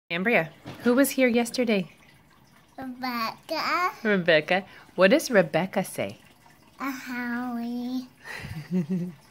Cambria, who was here yesterday? Rebekah. Rebecca. What does Rebecca say? A Howie.